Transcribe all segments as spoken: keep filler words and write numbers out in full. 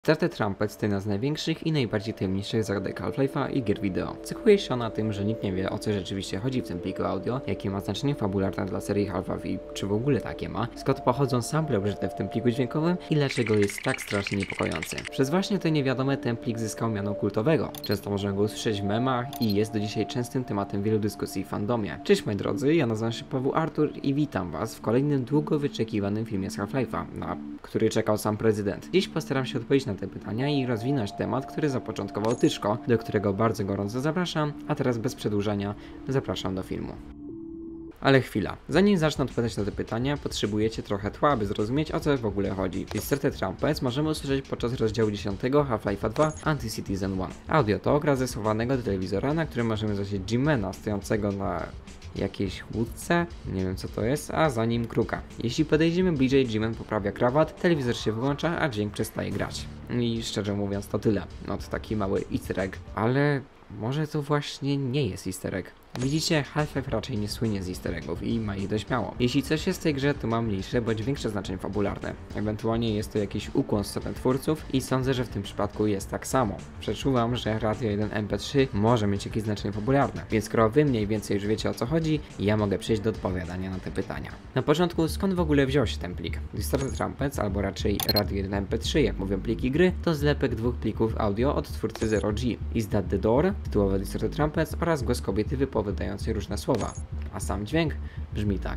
Uncharted Trumpets to jedna z największych i najbardziej tajemniczych zagadek Half-Life'a i gier wideo. Cechuje się ona tym, że nikt nie wie, o co rzeczywiście chodzi w tym pliku audio, jakie ma znaczenie fabularne dla serii Half-Life i czy w ogóle takie ma, skąd pochodzą sample użyte w tym pliku dźwiękowym i dlaczego jest tak strasznie niepokojący. Przez właśnie to niewiadome ten plik zyskał miano kultowego. Często możemy go usłyszeć w memach i jest do dzisiaj częstym tematem wielu dyskusji w fandomie. Cześć moi drodzy, ja nazywam się Paweł Artur i witam was w kolejnym długo wyczekiwanym filmie z Half-Life'a, na który czekał sam prezydent. Dziś postaram się odpowiedzieć na te pytania i rozwinąć temat, który zapoczątkował Tyszko, do którego bardzo gorąco zapraszam, a teraz bez przedłużania zapraszam do filmu. Ale chwila, zanim zacznę odpowiadać na te pytania, potrzebujecie trochę tła, aby zrozumieć, o co w ogóle chodzi. W Uncharted Trumpets możemy usłyszeć podczas rozdziału dziesiątego Half-Life'a dwa Anti-Citizen jeden. Audio to obraz zesuwanego do telewizora, na którym możemy zobaczyć Jimmana stojącego na jakiejś łódce, nie wiem co to jest, a za nim kruka. Jeśli podejdziemy bliżej, Jimman poprawia krawat, telewizor się wyłącza, a dźwięk przestaje grać. I szczerze mówiąc to tyle. No to taki mały easter egg, ale może to właśnie nie jest easter egg. Widzicie, Half-Life raczej nie słynie z easter eggów i ma ich dość mało. Jeśli coś jest w tej grze, to ma mniejsze bądź większe znaczenie fabularne. Ewentualnie jest to jakiś ukłon w stronę twórców i sądzę, że w tym przypadku jest tak samo. Przeczuwam, że Radio jeden M P trzy może mieć jakieś znaczenie fabularne, więc skoro wy mniej więcej już wiecie o co chodzi, ja mogę przejść do odpowiadania na te pytania. Na początku, skąd w ogóle wziął się ten plik? Uncharted Trumpets, albo raczej Radio jeden M P trzy, jak mówią pliki gry, to zlepek dwóch plików audio od twórcy Zero G. Is That The Door, tytułowe Uncharted Trumpets oraz głos kobiety wypowiadającej wydającej różne słowa, a sam dźwięk brzmi tak.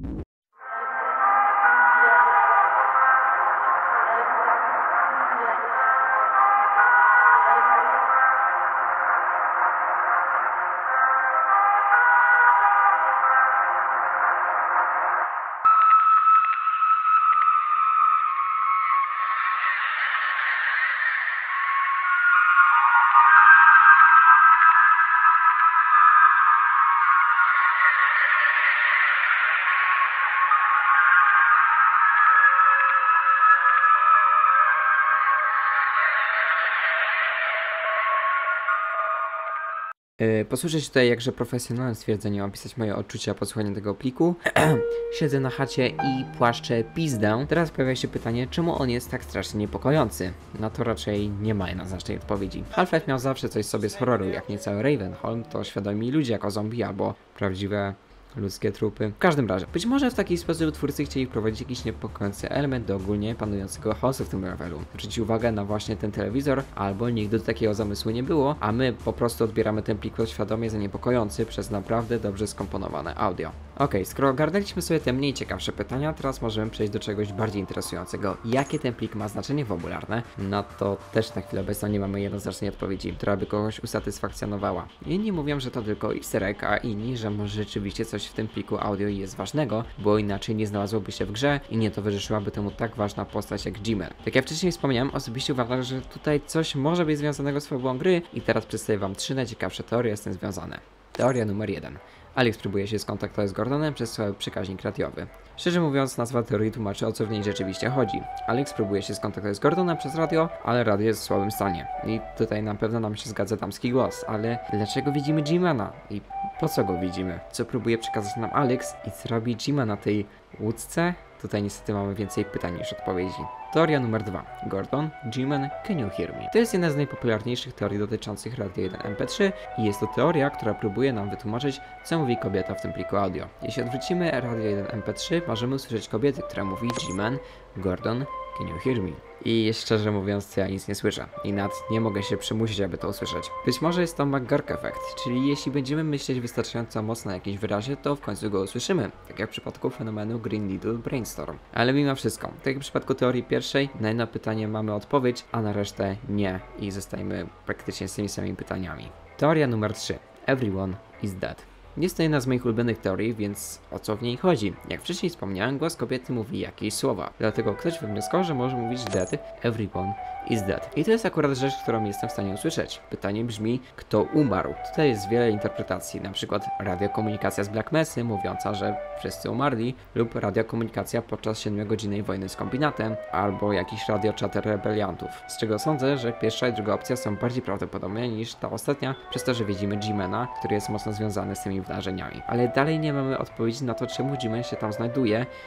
Yy, posłyszeć tutaj jakże profesjonalne stwierdzenie opisać moje odczucia po słuchaniu tego pliku. Siedzę na chacie i płaszczę pizdę. Teraz pojawia się pytanie, czemu on jest tak strasznie niepokojący? Na to raczej nie ma jednoznacznej odpowiedzi. Half-Life miał zawsze coś sobie z horroru, jak nie cały Ravenholm, to świadomi ludzie jako zombie albo prawdziwe ludzkie trupy. W każdym razie, być może w taki sposób twórcy chcieli wprowadzić jakiś niepokojący element do ogólnie panującego chaosu w tym levelu. Zwrócić uwagę na właśnie ten telewizor, albo nigdy do takiego zamysłu nie było, a my po prostu odbieramy ten plik podświadomie za niepokojący przez naprawdę dobrze skomponowane audio. Ok, skoro ogarnęliśmy sobie te mniej ciekawsze pytania, teraz możemy przejść do czegoś bardziej interesującego. Jakie ten plik ma znaczenie fabularne? Na to też na chwilę obecną nie mamy jednoznacznej odpowiedzi, która by kogoś usatysfakcjonowała. Inni mówią, że to tylko easter egg, a inni, że może rzeczywiście coś w tym pliku audio jest ważnego, bo inaczej nie znalazłoby się w grze i nie towarzyszyłaby temu tak ważna postać jak Jimmer. Tak jak wcześniej wspomniałem, osobiście uważam, że tutaj coś może być związanego z fabułą gry i teraz przedstawię wam trzy najciekawsze teorie z tym związane. Teoria numer jeden. Alex próbuje się skontaktować z Gordonem przez słaby przekaźnik radiowy. Szczerze mówiąc, nazwa teorii tłumaczy, o co w niej rzeczywiście chodzi. Alex próbuje się skontaktować z Gordonem przez radio, ale radio jest w słabym stanie. I tutaj na pewno nam się zgadza damski głos, ale dlaczego widzimy Jimmana? I po co go widzimy? Co próbuje przekazać nam Alex i co robi Jimman na tej łódce? Tutaj niestety mamy więcej pytań niż odpowiedzi. Teoria numer dwa. Gordon, Jimman, can you hear me? To jest jedna z najpopularniejszych teorii dotyczących Radio jeden M P trzy i jest to teoria, która próbuje nam wytłumaczyć, co mówi kobieta w tym pliku audio. Jeśli odwrócimy Radio jeden M P trzy, możemy usłyszeć kobiety, która mówi Jimman, Gordon, can you hear me? I szczerze mówiąc, ja nic nie słyszę. I nawet nie mogę się przymusić, aby to usłyszeć. Być może jest to McGurk efekt, czyli jeśli będziemy myśleć wystarczająco mocno na jakimś wyrazie, to w końcu go usłyszymy. Tak jak w przypadku fenomenu Green Needle Brainstorm. Ale mimo wszystko, tak jak w przypadku teorii pierwszej, na jedno pytanie mamy odpowiedź, a na resztę nie. I zostajemy praktycznie z tymi samymi pytaniami. Teoria numer trzy. Everyone is dead. Jest to jedna z moich ulubionych teorii, więc o co w niej chodzi? Jak wcześniej wspomniałem, głos kobiety mówi jakieś słowa. Dlatego ktoś wywnioskował, że może mówić dead, everyone is dead. I to jest akurat rzecz, którą jestem w stanie usłyszeć. Pytanie brzmi, kto umarł? Tutaj jest wiele interpretacji, na przykład radiokomunikacja z Black Mesa mówiąca, że wszyscy umarli, lub radiokomunikacja podczas siedmiogodzinnej wojny z kombinatem, albo jakiś radioczater rebeliantów. Z czego sądzę, że pierwsza i druga opcja są bardziej prawdopodobne niż ta ostatnia, przez to, że widzimy Jimmana, który jest mocno związany z tymi wydarzeniami. Ale dalej nie mamy odpowiedzi na to, czemu Jimman się tam znajduje,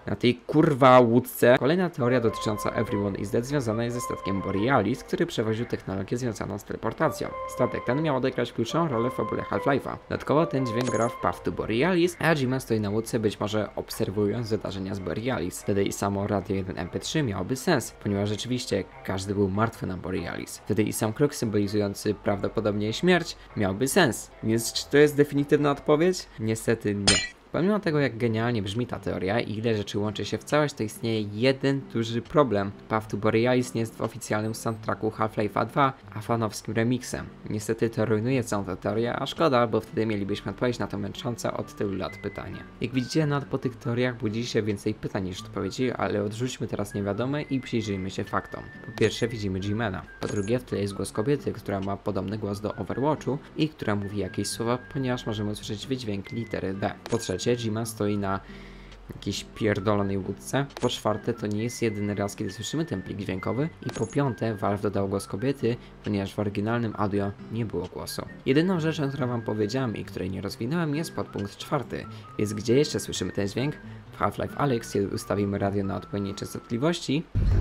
na tej kurwa łódce. Kolejna teoria dotycząca Everyone is Dead związana jest ze statkiem Borealis, który przewoził technologię związaną z teleportacją. Statek ten miał odegrać kluczową rolę w fabule Half-Life'a. Dodatkowo ten dźwięk gra w Path to Borealis, a G-Man stoi na łódce być może obserwując wydarzenia z Borealis. Wtedy i samo Radio jeden M P trzy miałoby sens, ponieważ rzeczywiście każdy był martwy na Borealis. Wtedy i sam kruk symbolizujący prawdopodobnie śmierć miałby sens. Więc czy to jest definitywna odpowiedź? Niestety nie. Pomimo tego, jak genialnie brzmi ta teoria i ile rzeczy łączy się w całość, to istnieje jeden duży problem. Path to Borealis nie jest w oficjalnym soundtracku Half-Life'a dwa, a fanowskim remixem. Niestety to rujnuje całą tę teorię, a szkoda, bo wtedy mielibyśmy odpowiedź na to męczące od tylu lat pytanie. Jak widzicie, nad po tych teoriach budzi się więcej pytań niż odpowiedzi, ale odrzućmy teraz niewiadome i przyjrzyjmy się faktom. Po pierwsze widzimy G-Mana. Po drugie w tle jest głos kobiety, która ma podobny głos do Overwatchu i która mówi jakieś słowa, ponieważ możemy usłyszeć wydźwięk litery D. Po trzecie G-Man stoi na jakiejś pierdolonej łódce. Po czwarte, to nie jest jedyny raz, kiedy słyszymy ten plik dźwiękowy. I po piąte, Valve dodał głos kobiety, ponieważ w oryginalnym audio nie było głosu. Jedyną rzeczą, którą wam powiedziałem i której nie rozwinąłem, jest podpunkt czwarty. Więc gdzie jeszcze słyszymy ten dźwięk? W Half-Life Alyx, kiedy ustawimy radio na odpowiedniej częstotliwości,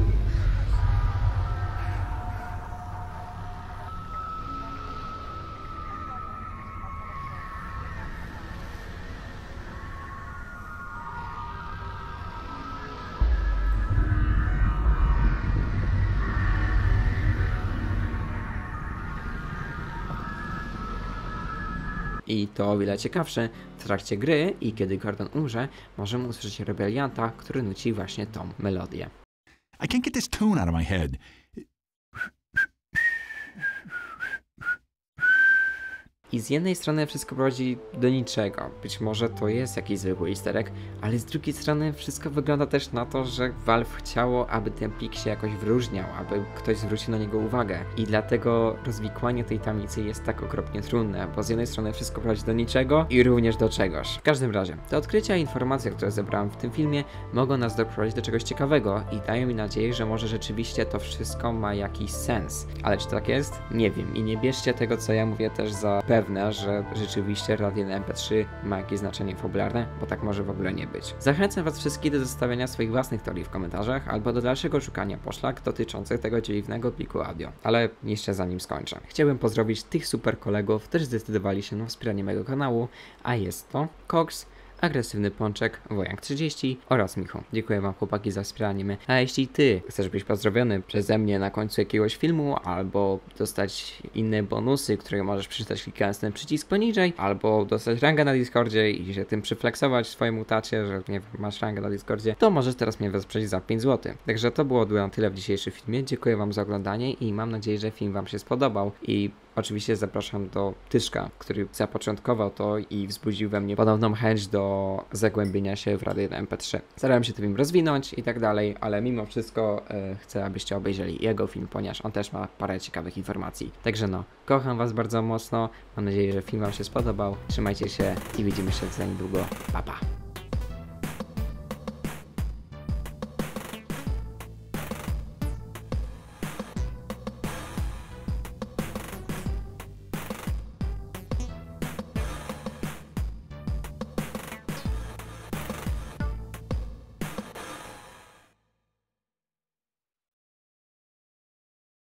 i to o wiele ciekawsze, w trakcie gry i kiedy Gordon umrze, możemy usłyszeć rebelianta, który nuci właśnie tą melodię. I can't get this tune out of my head. I z jednej strony wszystko prowadzi do niczego. Być może to jest jakiś zwykły easter egg, ale z drugiej strony wszystko wygląda też na to, że Valve chciało, aby ten plik się jakoś wyróżniał, aby ktoś zwrócił na niego uwagę. I dlatego rozwikłanie tej tajemnicy jest tak okropnie trudne, bo z jednej strony wszystko prowadzi do niczego i również do czegoś. W każdym razie, te odkrycia i informacje, które zebrałem w tym filmie, mogą nas doprowadzić do czegoś ciekawego i dają mi nadzieję, że może rzeczywiście to wszystko ma jakiś sens. Ale czy tak jest? Nie wiem i nie bierzcie tego, co ja mówię też za pewne, że rzeczywiście Radio jeden M P trzy ma jakieś znaczenie fabularne, bo tak może w ogóle nie być. Zachęcam was wszystkich do zostawiania swoich własnych teorii w komentarzach, albo do dalszego szukania poszlak dotyczących tego dziwnego pliku audio. Ale jeszcze zanim skończę, chciałbym pozdrowić tych super kolegów, którzy zdecydowali się na wspieranie mojego kanału, a jest to Cox, Agresywny Pączek, Wojank trzydzieści oraz Michu. Dziękuję wam chłopaki za wspieranie mnie. A jeśli ty chcesz być pozdrowiony przeze mnie na końcu jakiegoś filmu, albo dostać inne bonusy, które możesz przeczytać klikając ten przycisk poniżej, albo dostać rangę na Discordzie i się tym przyflexować swojemu tacie, że nie masz rangę na Discordzie, to możesz teraz mnie wesprzeć za pięć złotych. Także to było na tyle w dzisiejszym filmie. Dziękuję wam za oglądanie i mam nadzieję, że film wam się spodobał i oczywiście zapraszam do Tyszka, który zapoczątkował to i wzbudził we mnie ponowną chęć do zagłębienia się w Radio jeden M P trzy. Starałem się tym rozwinąć i tak dalej, ale mimo wszystko e, chcę, abyście obejrzeli jego film, ponieważ on też ma parę ciekawych informacji. Także no, kocham was bardzo mocno, mam nadzieję, że film wam się spodobał, trzymajcie się i widzimy się za niedługo, pa pa!